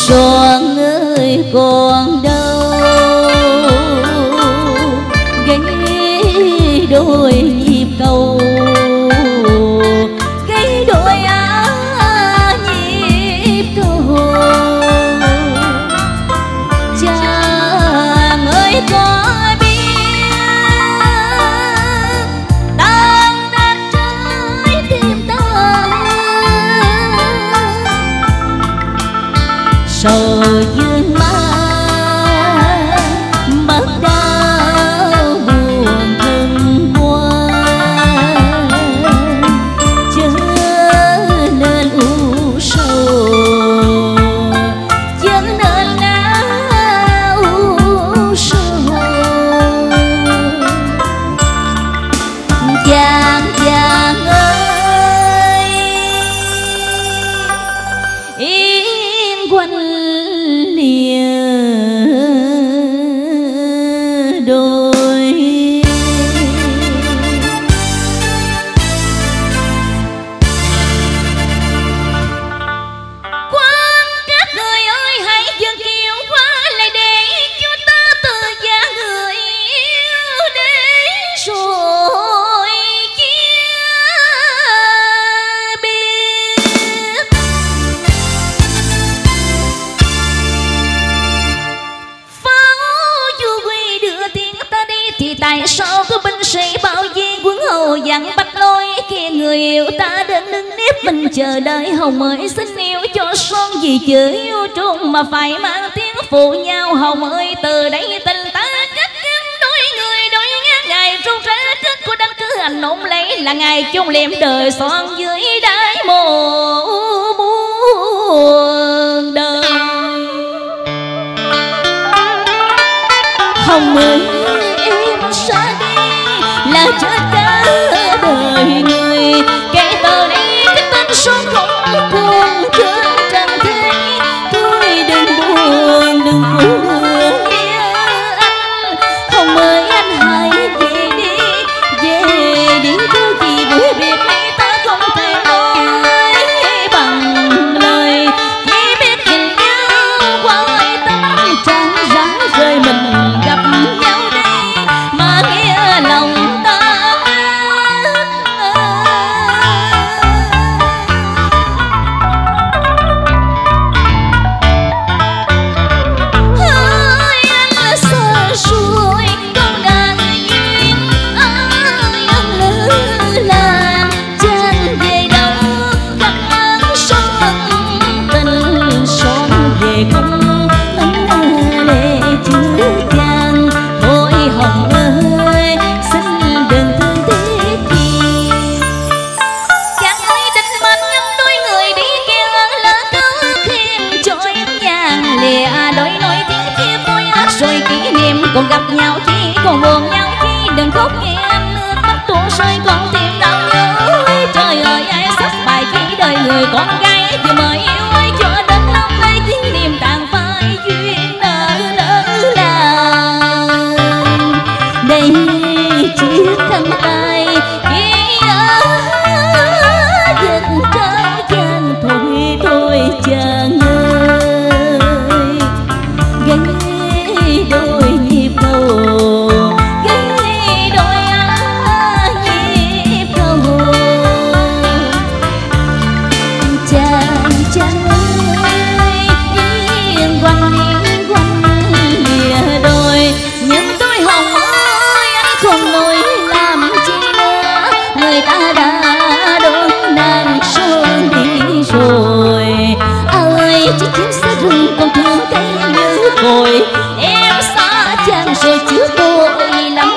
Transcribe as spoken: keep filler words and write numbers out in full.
son ơi còn đâu gãy đôi nhịp cầu gãy đôi á nhịp cầu chàng ơi có biết đang đang trái tim ta sầu dương má mất đau buồn thân qua chớ nên u sầu chớ nên não u sầu chàng chàng ơi yên quanh lìa đôi quan các người ơi hãy dừng kiều qua lại để cho ta từ giá người yêu để rồi chia biệt thì tại sao có binh sĩ bao vây quân hầu dặn bạch lôi kia người yêu ta đến đứng nếp mình chờ đợi hồng ơi xin yêu cho son vì chữ yêu trung mà phải mang tiếng phụ nhau hồng ơi từ đây tình ta cắt gắn đôi người đôi ngang ngày râu rá trước của đám cưới anh nộn lấy là ngày chung liệm đời son dưới đáy mồ buồn đời hồng ơi xa đi là chết cả đời người kể từ đây cái tên son không buồn trên trần thế thôi đừng buồn đừng phụ đường nghe anh hồng ơi anh hãy về đi về đi có gì buổi biệt ly ta không thể nói bằng lời chỉ biết nhìn nhau quay tâm trắng rã rời mình gặp nhau mà nghe lòng ta ơi anh xa xôi con đàn duyên ơi anh lỡ làng chân về đâu gặp anh son tình son về không anh lệ chưa chan thôi hồng ơi xin đừng thương tiếc gì chàng ơi định mệnh ngăn đôi người đi kêu lỡ cứu khiên cho em vàng lìa đôi nỗi tiếng chia phôi ác rồi kỷ niệm còn gặp nhau chi còn buồn nhau chi đừng khóc nghe anh nước mắt tuôn rơi con tim đau nhớ trời ơi ai sắp bài chỉ đời người con gái vừa mới yêu ơi cho đến năm nay kỷ niệm tàn phai duyên nợ lỡ làng đây chiếc khăn tay kia giật trao chàng thôi thôi chàng ơi gãy đôi nhịp cầu gãy đôi á nhịp cầu chàng chàng ơi yên quanh yên quanh lìa đôi nhưng tôi hồng ơi anh không nổi làm chi nữa người ta đã đón nàng son đi rồi ơi chỉ kiếm xa rừng còn thương cây như cội em xa chàng rồi chứ tôi lắm